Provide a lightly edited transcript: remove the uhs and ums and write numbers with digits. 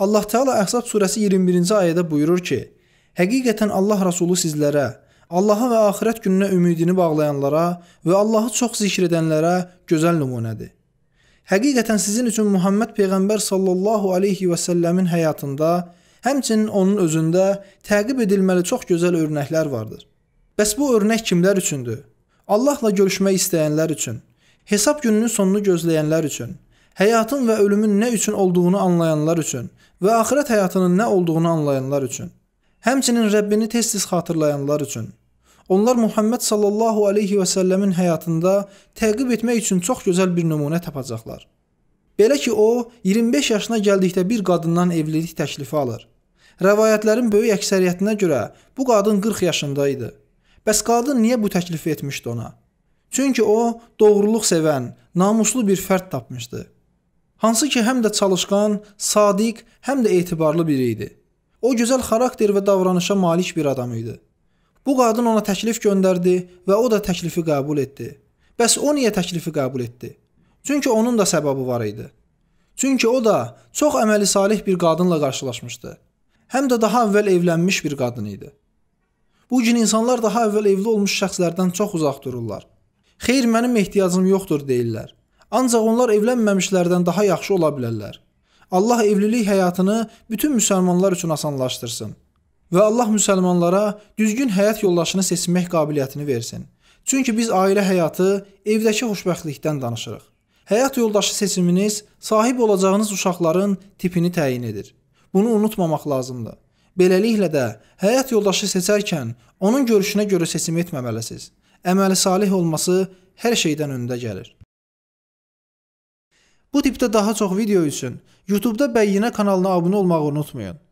Allah Teala Əhzab surəsi 21-ci ayədə buyurur ki: "Həqiqətən Allah Rəsulu sizlərə, Allaha və axirət gününə ümidini bağlayanlara və Allahı çox zikr edənlərə gözəl nümunədir." Həqiqətən sizin üçün Muhammed Peyğəmbər sallallahu aleyhi və səlləmin həyatında, həmçinin onun özündə təqib edilməli çox gözəl örnəklər vardır. Bəs bu örnək kimlər üçündür? Allahla görüşmək istəyənlər üçün, hesab gününün sonunu gözləyənlər üçün, həyatın və ölümün nə üçün olduğunu anlayanlar üçün və axirət həyatının nə olduğunu anlayanlar üçün. Həmçinin Rəbbini tez-tez xatırlayanlar üçün. Onlar Muhammed sallallahu aleyhi və səlləmin həyatında təqib etmək üçün çox gözəl bir nümunə tapacaqlar. Belə ki, o, 25 yaşına gəldikdə bir qadından evlilik təklifi alır. Rəvayətlərin böyük əksəriyyətinə görə bu qadın 40 yaşında idi. Bəs qadın niyə bu təklifi etmişdi ona? Çünki o, doğruluq sevən, namuslu bir fərd tapmışdı. Hansı ki, həm də çalışqan, sadiq, həm də etibarlı biri idi. O, gözəl xarakter və davranışa malik bir adam idi. Bu qadın ona təklif göndərdi və o da təklifi qəbul etdi. Bəs o niyə təklifi qəbul etdi? Çünki onun da səbəbi var idi. Çünki o da çox əməli salih bir qadınla qarşılaşmışdı. Həm də daha əvvəl evlənmiş bir qadın idi. Bu gün insanlar daha əvvəl evli olmuş şəxslərdən çox uzaq dururlar. Xeyr, mənim ehtiyacım yoxdur deyirlər. Ancaq onlar evlənməmişlərdən daha yaxşı ola bilərlər. Allah evlilik həyatını bütün müsəlmanlar üçün asanlaşdırsın. Və Allah müsəlmanlara düzgün həyat yoldaşını seçmək qabiliyyətini versin. Çünki biz ailə həyatı, evdəki xoşbəxtlikdən danışırıq. Həyat yoldaşı seçiminiz sahib olacağınız uşaqların tipini təyin edir. Bunu unutmamaq lazımdır. Beləliklə də həyat yoldaşı seçərkən onun görüşünə görə seçim etməməlisiniz. Əməli salih olması hər şeydən öndə gəlir. Bu tipdə daha çox video üçün YouTube-da Bəyyinə kanalına abunə olmağı unutmayın.